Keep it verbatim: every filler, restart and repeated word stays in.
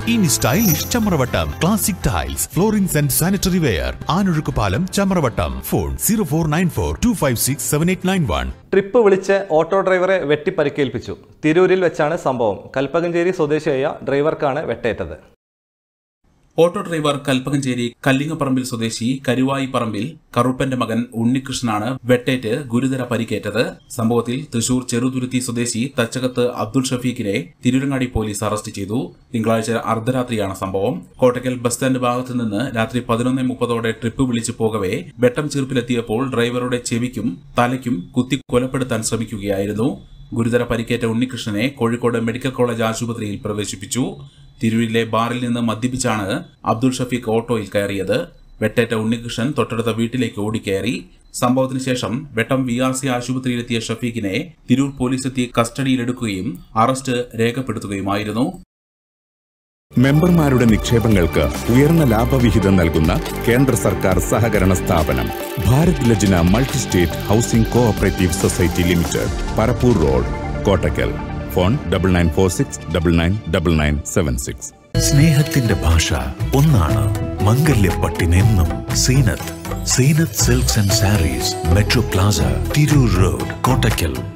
ഇനി stylish Chamravattam. Classic tiles, floorings and sanitary ware. Anozhukkupalam, Chamravattam. Phone zero four nine four two five six seven eight nine one. Trip വിളിച്ച് auto ഡ്രൈവറെ വെട്ടി പരിക്കേൽപ്പിച്ചു. തിരൂരിൽ വെച്ചാണ് സംഭവം. കൽപ്പകഞ്ചേരി സ്വദേശിയായ ഡ്രൈവർക്കാണ് വെട്ടേറ്റത്. ഓട്ടോ ഡ്രൈവർ കൽപ്പകഞ്ചേരി കല്ലിങ്ങപ്പറമ്പിൽ സ്വദേശി കരുവായി പറമ്പിൽ കറുപ്പന്റെ മകൻ ഉണ്ണികൃഷ്ണനാണ് വെട്ടേറ്റ് ഗുരുതര പരിക്കേറ്റത്. സംഭവത്തിൽ തൃശൂർ ചെറുതുരുത്തി സ്വദേശി തച്ചകത്ത് അബ്ദുൾ ഷഫീഖിനെ തിരൂരങ്ങാടി പോലീസ് അറസ്റ്റ് ചെയ്തു. തിങ്കളാഴ്ച അർദ്ധരാത്രിയാണ് സംഭവം. കോട്ടക്കൽ ബസ് സ്റ്റാൻഡ് ഭാഗത്തു നിന്ന് രാത്രി പതിനൊന്ന് മുപ്പതോടെ ട്രിപ്പ് വിളിച്ചു പോകവെ വെട്ടം ചീർപ്പിലെത്തിയപ്പോൾ ഡ്രൈവറുടെ ചെവിക്കും തലയ്ക്കും കുത്തി കൊലപ്പെടുത്താൻ ശ്രമിക്കുകയായിരുന്നു. ഗുരുതര പരിക്കേറ്റ ഉണ്ണികൃഷ്ണനെ കോഴിക്കോട് മെഡിക്കൽ കോളേജ് ആശുപത്രിയിൽ പ്രവേശിപ്പിച്ചു. തിരൂരിലെ ബാറിൽ നിന്ന് മദ്യപിച്ചാണ് അബ്ദുൾ ഷഫീഖ് ഓട്ടോയിൽ കയറിയത്. വെട്ടേറ്റ ഉണ്ണികൃഷ്ണൻ തൊട്ടടുത്ത വീട്ടിലേക്ക് ഓടിക്കയറി. സംഭവത്തിന് ശേഷം വെട്ടം വി ആർ സി ആശുപത്രിയിലെത്തിയ ഷഫീഖിനെ തിരൂർ പോലീസ് എത്തി കസ്റ്റഡിയിലെടുക്കുകയും അറസ്റ്റ് രേഖപ്പെടുത്തുകയുമായിരുന്നു. മെമ്പർമാരുടെ നിക്ഷേപങ്ങൾക്ക് ഉയർന്ന ലാഭവിഹിതം നൽകുന്ന കേന്ദ്ര സർക്കാർ സഹകരണ സ്ഥാപനം Bharat Lajna multi state housing cooperative society limited, Parappur road, Kottakkal. Phone double nine four six double nine double nine seven six. സ്നേഹത്തിന്റെ ഭാഷ ഒന്നാണ്. മംഗല്യപ്പട്ടിനെന്നും Zeenath. Zeenath silks and sarees, metro plaza, Tirur road, Kottakkal.